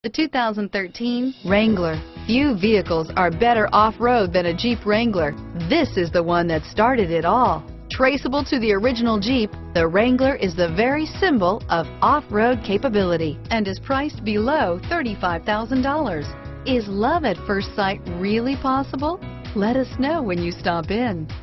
The 2013 Wrangler. Few vehicles are better off-road than a Jeep Wrangler. This is the one that started it all. Traceable to the original Jeep, the Wrangler is the very symbol of off-road capability and is priced below $35,000. Is love at first sight really possible? Let us know when you stop in.